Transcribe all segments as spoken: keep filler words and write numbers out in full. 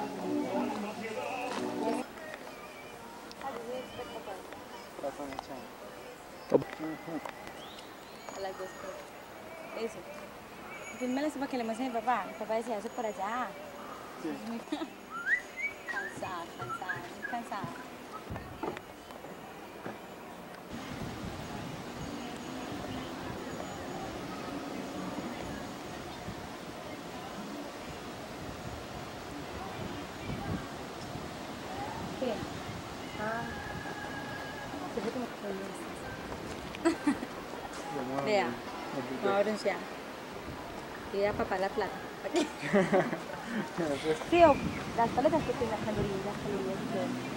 A las dos. Eso. Filma eso para que le muestre a mi papá. Mi papá decía eso por allá. Sí. Muy cansada, cansada, muy cansada. ¿Qué? Ah. Se fue como que vea, me va a broncear. Y voy a papar la plata. Sí, o las paletas que tienen las calorías, las calorías y todo.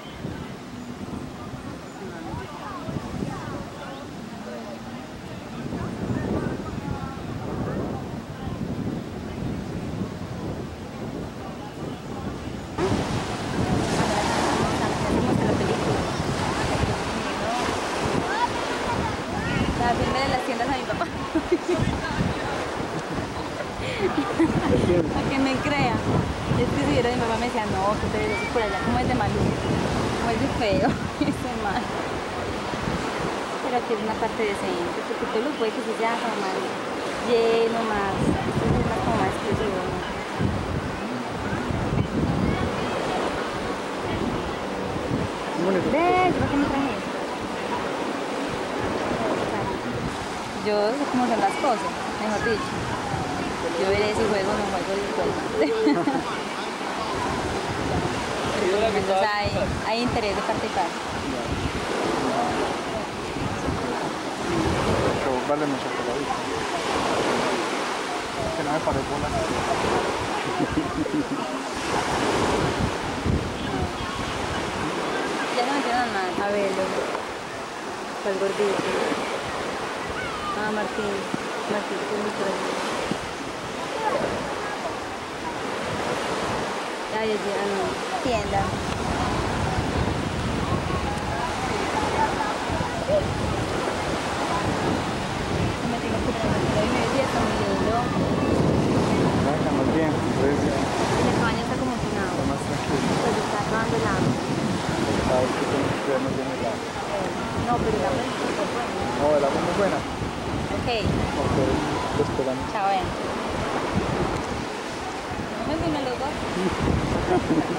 La primera de las tiendas a mi papá. Para que me crea. Es que si viera mi papá me decía, no, que te ves por allá, como es de maluco, como es de feo, es de mal. Pero aquí es una parte decente, porque todo lo puede que se sea como más lleno, más, esto es más como más exclusivo, ¿no? ¿Ves? ¿Por qué me traje esto? Yo sé cómo son las cosas, mejor dicho. Yo veré si juego o no juego el juego. Entonces hay, hay interés de participar. Pero vale mucho por la vista. Que no me pare bola. Ya no me entiendan nada. A verlo. Pues gordito. Ah, Martín. Martín, que es muy grande. Ay, ya, no. Tienda. Me tengo que poner hoy me día tan lindo. Venga, más bien, entonces ya. Y el cabaña está como empinado. Está más tranquilo. Pues está acabando el agua. Sabes que tenemos que cuidarnos bien el agua. No, pero el agua es súper buena. No, el agua es muy buena. Ok. Ok, te esperamos. Chao, vean. ¿No me vino los dos?